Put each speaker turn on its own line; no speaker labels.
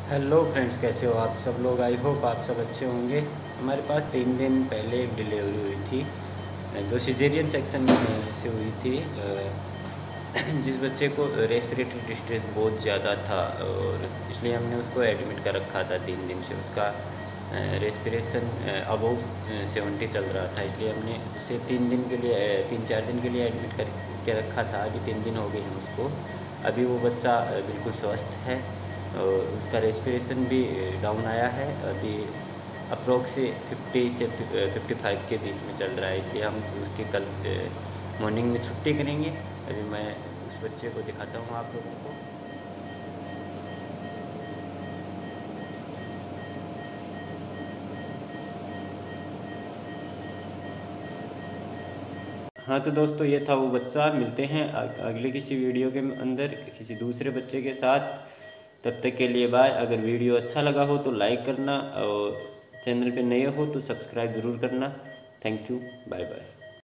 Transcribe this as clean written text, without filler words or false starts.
Hello friends, कैसे हो आप सब लोग। आई होप आप सब अच्छे होंगे। हमारे पास 3 दिन पहले एक डिलीवरी हुई थी जो सिजेरियन सेक्शन में से हुई थी। जिस बच्चे को रेस्पिरेटरी डिस्ट्रेस बहुत ज़्यादा था और इसलिए हमने उसको एडमिट कर रखा था। 3 दिन से उसका रेस्पिरेशन अबव 70 चल रहा था, इसलिए हमने उसे 3 दिन के लिए 3-4 दिन के लिए एडमिट करके रखा था। अभी 3 दिन हो गए हैं उसको। अभी वो बच्चा बिल्कुल स्वस्थ है और उसका रेस्पिरेशन भी डाउन आया है। अभी अप्रोक्स 50 से 55 के बीच में चल रहा है, इसलिए हम उसकी कल मॉर्निंग में छुट्टी करेंगे। अभी मैं उस बच्चे को दिखाता हूँ आप लोगों को। हाँ तो दोस्तों, ये था वो बच्चा। मिलते हैं अगले किसी वीडियो के अंदर किसी दूसरे बच्चे के साथ। तब तक के लिए बाय। अगर वीडियो अच्छा लगा हो तो लाइक करना और चैनल पे नए हो तो सब्सक्राइब ज़रूर करना। Thank you, bye bye.